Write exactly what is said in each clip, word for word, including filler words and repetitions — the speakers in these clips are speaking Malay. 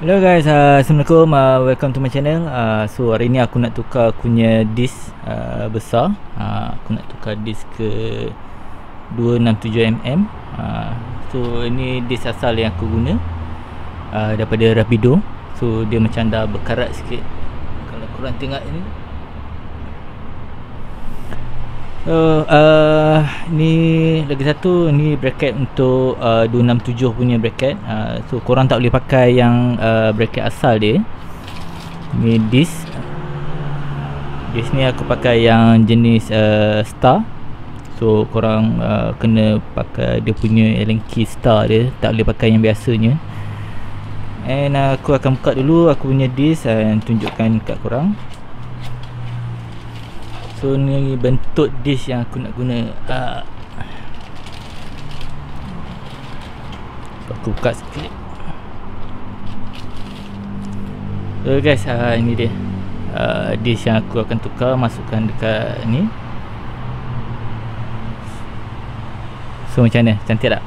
Hello guys, uh, Assalamualaikum, uh, welcome to my channel. uh, So hari ni aku nak tukar aku punya disk uh, besar. uh, Aku nak tukar disk ke dua enam tujuh milimeter. uh, So ini disk asal yang aku guna uh, daripada Rapido. So dia macam dah berkarat sikit, kalau korang tengok ni. So uh, ni lagi satu, ni bracket untuk uh, dua enam tujuh punya bracket. uh, So korang tak boleh pakai yang uh, bracket asal dia. Ni disk Disk ni aku pakai yang jenis uh, Star. So korang uh, kena pakai dia punya Allen key Star dia, tak boleh pakai yang biasanya. And uh, aku akan buka dulu aku punya disk dan tunjukkan kat korang. So ni bentuk disk yang aku nak guna. uh, so, Aku buka sikit. So guys, uh, ini dia uh, disk yang aku akan tukar, masukkan dekat ni. So macam mana? Cantik tak?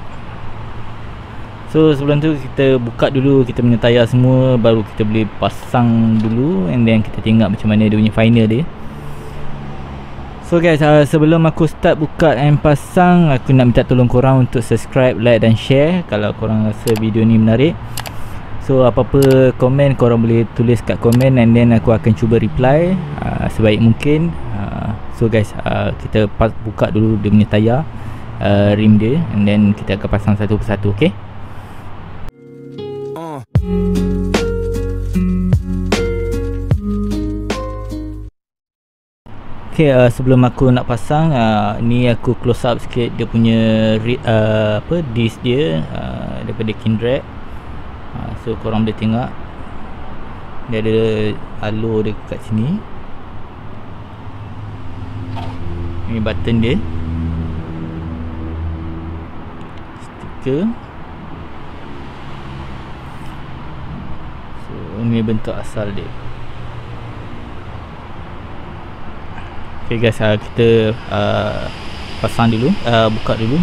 So sebelum tu kita buka dulu kita punya tayar semua, baru kita boleh pasang dulu, and then kita tengok macam mana dia punya final dia. So guys, uh, sebelum aku start buka and pasang, aku nak minta tolong korang untuk subscribe, like dan share kalau korang rasa video ni menarik. So apa-apa komen korang boleh tulis kat komen, and then aku akan cuba reply uh, sebaik mungkin. uh, So guys, uh, kita buka dulu dia punya tayar, uh, rim dia, and then kita akan pasang satu persatu. Okay? uh. Okay, uh, sebelum aku nak pasang, uh, ni aku close up sikit dia punya uh, apa disk dia uh, daripada Kindred. uh, So korang boleh tengok dia ada alur dia kat sini. Ni button dia, stiker. So ni bentuk asal dia. Okay guys, uh, kita uh, pasang dulu, uh, buka dulu.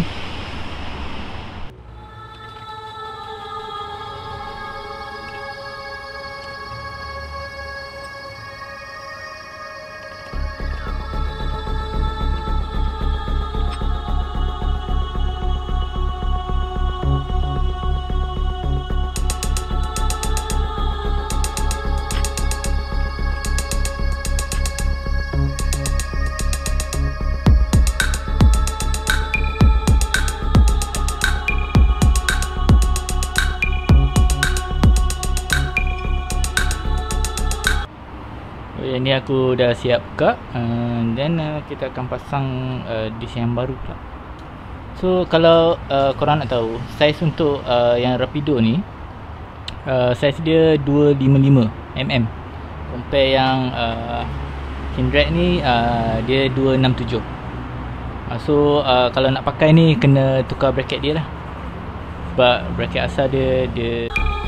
Yang ni aku dah siap buka, uh, then uh, kita akan pasang uh, disk yang baru pula. So kalau uh, korang nak tahu saiz untuk uh, yang Rapido ni, uh, saiz dia dua lima lima milimeter, compare yang uh, Kindred ni uh, dia dua enam tujuh. uh, So uh, kalau nak pakai ni kena tukar bracket dia lah, sebab bracket asal dia dia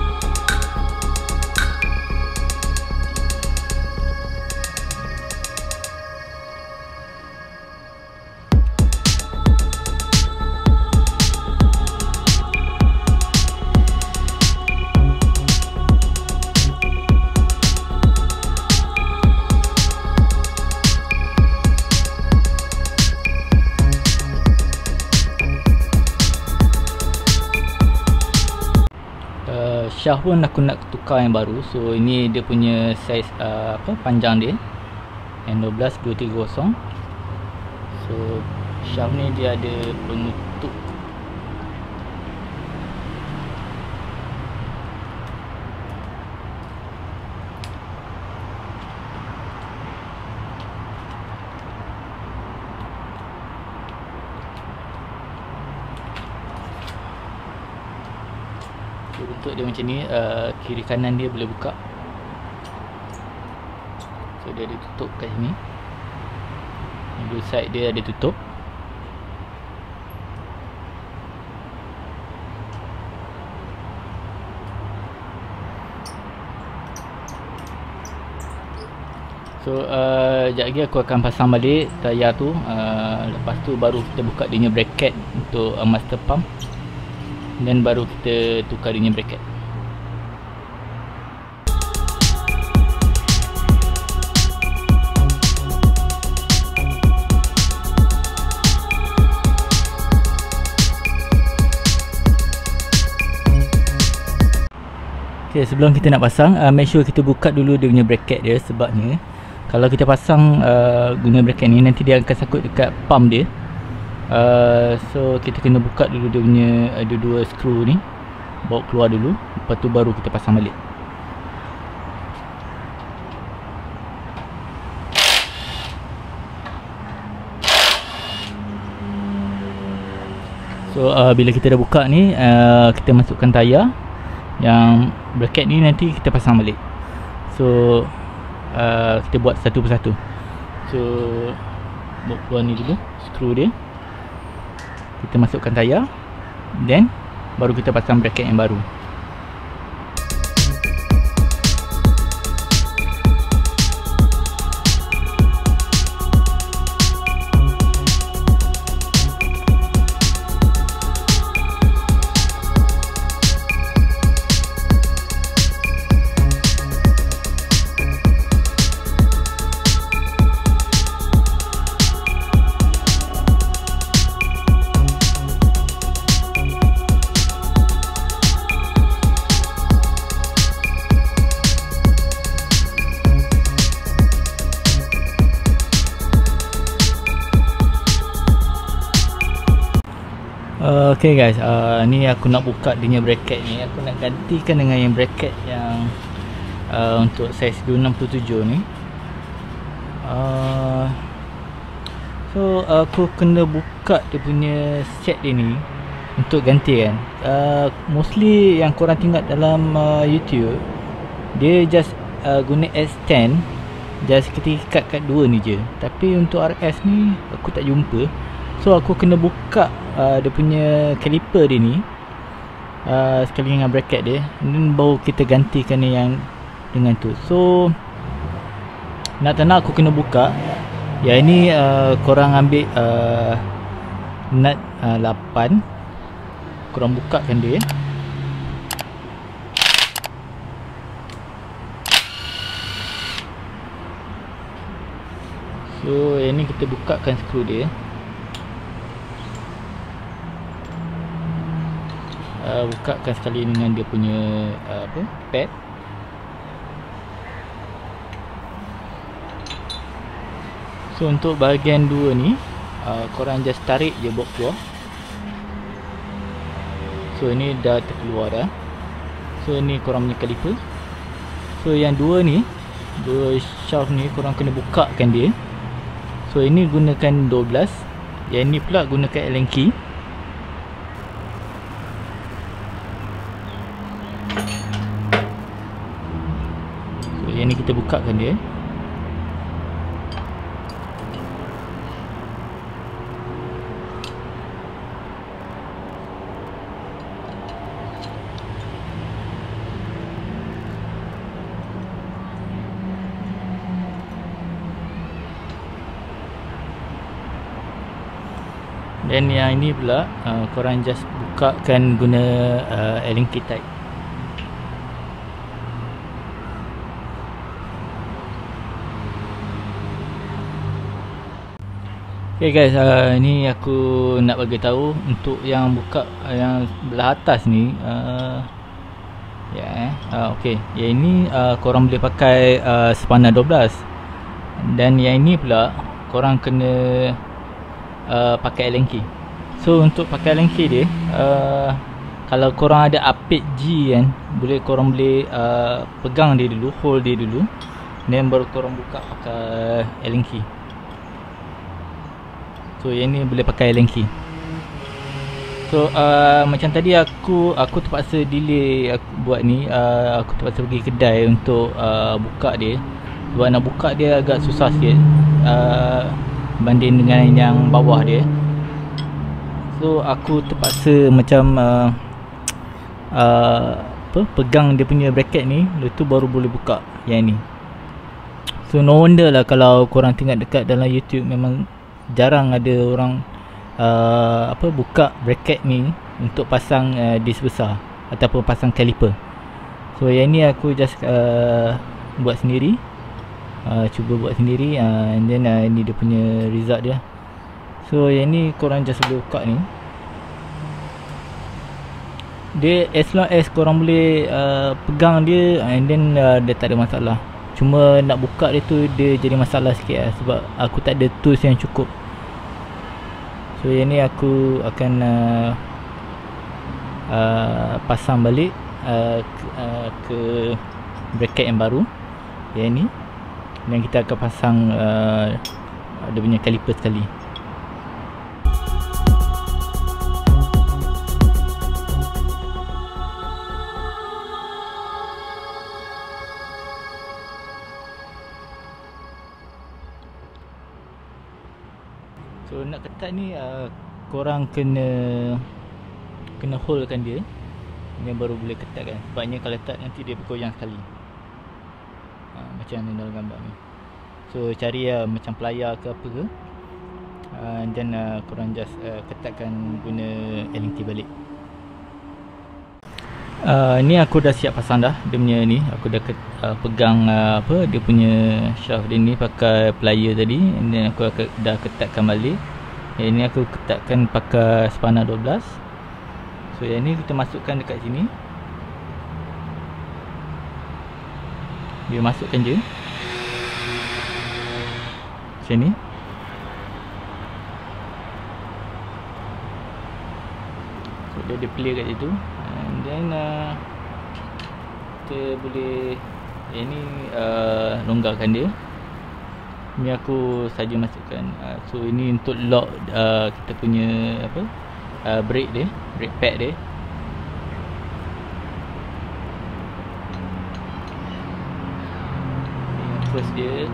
shaft pun aku nak tukar yang baru. So ini dia punya saiz uh, apa panjang dia N satu dua dua tiga kosong. So shaft ni dia ada penutup. Bentuk dia macam ni, uh, kiri kanan dia boleh buka. So dia ada tutup kat sini, dua side dia ada tutup. So uh, sekejap lagi aku akan pasang balik tayar tu. uh, Lepas tu baru kita buka dia punya bracket untuk uh, master pump, dan baru kita tukar dia punya bracket. Okay, sebelum kita nak pasang, uh, make sure kita buka dulu dia punya bracket dia. Sebabnya kalau kita pasang uh, guna bracket ni, nanti dia akan sangkut dekat pump dia. uh, So kita kena buka dulu dia punya ada dua skru ni, bawa keluar dulu, lepas tu baru kita pasang balik. So uh, bila kita dah buka ni, uh, kita masukkan tayar. Yang bracket ni nanti kita pasang balik. So uh, kita buat satu persatu. So bawa keluar ni dulu skru dia, kita masukkan tayar, then baru kita pasang bracket yang baru. Uh, okay guys, uh, ni aku nak buka dia punya bracket ni. Aku nak gantikan dengan yang bracket yang uh, untuk saiz dua enam tujuh ni. uh, So aku kena buka dia punya set dia ni untuk ganti kan. uh, Mostly yang korang tengok dalam uh, YouTube, dia just uh, guna S ten, just kita ikat kat dua ni je. Tapi untuk R S ni aku tak jumpa. So aku kena buka uh, dia punya caliper dia ni uh, sekali dengan bracket dia, dan baru kita gantikan yang dengan tu. So nak tak nak aku kena buka. Ya ini uh, korang ambil uh, nut uh, lapan, korang bukakan dia. So yang ni kita bukakan skru dia. Uh, bukakan sekali dengan dia punya uh, apa pad. So untuk bahagian dua ni, uh, korang just tarik je bawa keluar. So ini dah terkeluar dah. So ini korang punya caliper. So yang dua ni, dua shaft ni korang kena bukakan dia. So ini gunakan dua belas, yang ni pula gunakan Allen key. Yang ni kita bukakan dia. Dan yang ini pula uh, korang just bukakan guna uh, Allen key type. Okay guys, uh, ni aku nak bagi tahu untuk yang buka uh, yang belah atas ni. Uh, ya, yeah, uh, okay. Yang ini uh, korang boleh pakai uh, sepanar dua belas. Dan yang ini pula korang kena uh, pakai Allen key. So untuk pakai Allen key dia, uh, kalau korang ada apit G kan, boleh korang boleh uh, pegang dia dulu, hold dia dulu, then baru korang buka pakai Allen key. So yang ni boleh pakai Allen key. So uh, macam tadi aku aku terpaksa delay aku buat ni. uh, Aku terpaksa pergi kedai untuk uh, buka dia. Sebab nak buka dia agak susah sikit uh, banding dengan yang bawah dia. So aku terpaksa macam uh, uh, apa, pegang dia punya bracket ni, lepas tu baru boleh buka yang ni. So no wonder lah kalau korang tengok dekat dalam YouTube, memang jarang ada orang uh, apa buka bracket ni untuk pasang uh, disk besar ataupun pasang caliper. So yang ni aku just uh, buat sendiri, uh, cuba buat sendiri, uh, and then uh, ni dia punya result dia. So yang ni korang just boleh buka ni. Dia as long as korang boleh uh, pegang dia, and then uh, dia tak ada masalah. Cuma nak buka dia tu dia jadi masalah sikit lah, sebab aku tak ada tools yang cukup. So yang ni aku akan uh, uh, pasang balik uh, ke, uh, ke bracket yang baru yang ni, dan kita akan pasang uh, dia punya caliper sekali. So nak ketat ni uh, korang kena kena holekan dia, dia baru boleh ketatkan. Sebabnya kalau tak nanti dia bergoyang sekali. uh, Macam ni dalam gambar ni. So cari uh, macam pelayar ke apa ke, uh, and then uh, korang just uh, ketatkan guna L N T balik. Uh, ni aku dah siap pasang dah dia punya ni. Aku dah ket, uh, pegang uh, apa dia punya shaft dia ni pakai plier tadi, and then aku akan, dah ketatkan balik. Yang ni aku ketatkan pakai spanner dua belas. So yang ni kita masukkan dekat sini. Dia masukkan je macam ni. So dia ada play kat situ. And then uh, kita boleh yang ni uh, longgarkan dia. Ni aku saja masukkan. uh, So ini untuk lock uh, kita punya apa uh, brake dia, brake pad dia. Ni first dia.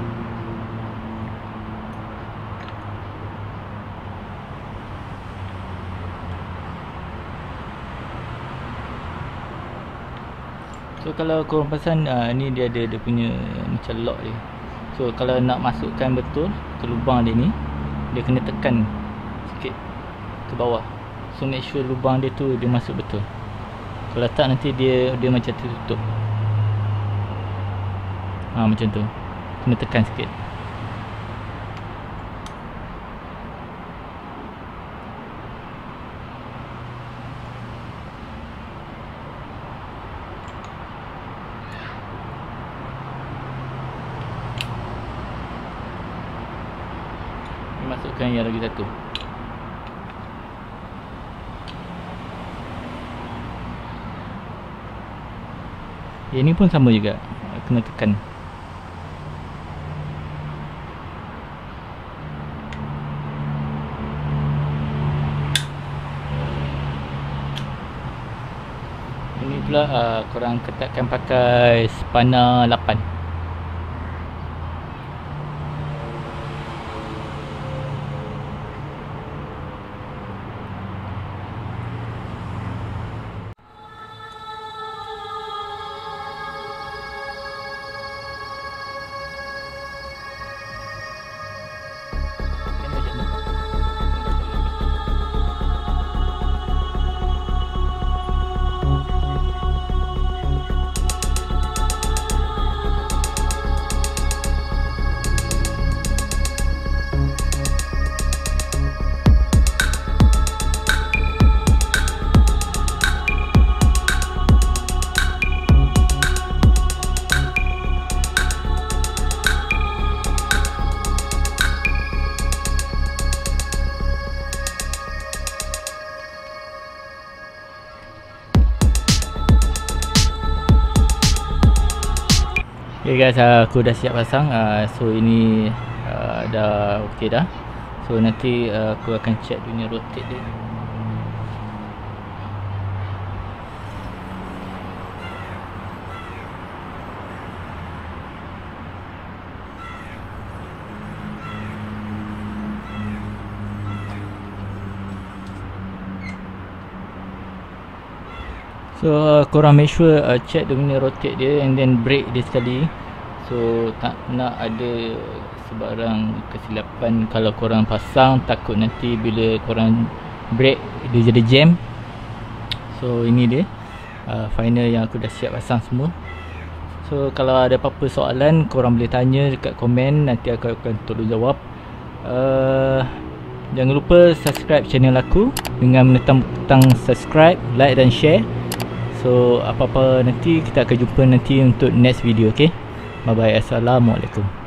So kalau korang perasan uh, ni dia ada dia punya macam lock dia. So kalau nak masukkan betul ke lubang dia ni, dia kena tekan sikit ke bawah. So make sure lubang dia tu dia masuk betul. Kalau tak nanti dia dia macam tertutup. Ha, macam tu. Kena tekan sikit. Masukkan yang lagi satu. Yang ni pun sama juga, kena tekan. Ini pula uh, korang ketatkan pakai spanner lapan. Okay guys, aku dah siap pasang. uh, So ini uh, dah ok dah. So nanti uh, aku akan check dunia rotate dia. So uh, korang make sure uh, check dia punya rotate dia, and then brake dia sekali. So tak nak ada sebarang kesilapan kalau korang pasang. Takut nanti bila korang brake dia jadi jam. So ini dia uh, final yang aku dah siap pasang semua. So kalau ada apa-apa soalan korang boleh tanya dekat komen, nanti aku akan tolong jawab. uh, Jangan lupa subscribe channel aku dengan menekan butang subscribe, like dan share. So apa-apa nanti kita akan jumpa nanti untuk next video. Okay, bye bye, assalamualaikum.